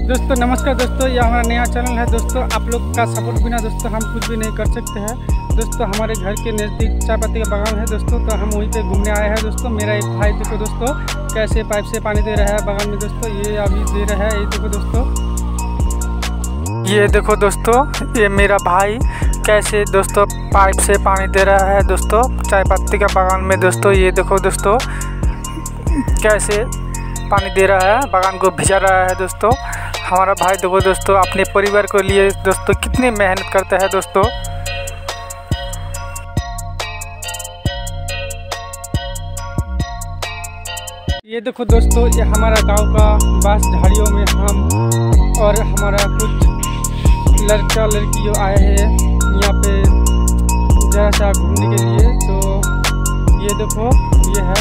दोस्तों नमस्कार दोस्तों, यह हमारा नया चैनल है। दोस्तों आप लोग का सपोर्ट बिना दोस्तों हम कुछ भी नहीं कर सकते हैं। दोस्तों हमारे घर के नज़दीक चाय पत्ती का बागान है दोस्तों, तो हम वहीं पे घूमने आए हैं दोस्तों। मेरा एक भाई देखो दोस्तों कैसे पाइप से पानी दे रहा है बागान में दोस्तों, ये अभी दे रहा है। ये देखो दोस्तों, ये देखो दोस्तों, ये मेरा भाई कैसे दोस्तों पाइप से पानी दे रहा है दोस्तों चाय पत्ती का बागान में दोस्तों। ये देखो दोस्तों कैसे पानी दे रहा है, बागान को भिजा रहा है दोस्तों। हमारा भाई देखो दोस्तों अपने परिवार को लिए दोस्तों कितनी मेहनत करता है दोस्तों। ये देखो दोस्तों, ये हमारा गांव का बांस झाड़ियों में हम और हमारा कुछ लड़का लड़कियों आए हैं यहाँ पे जरा सा घूमने के लिए। तो ये देखो, ये है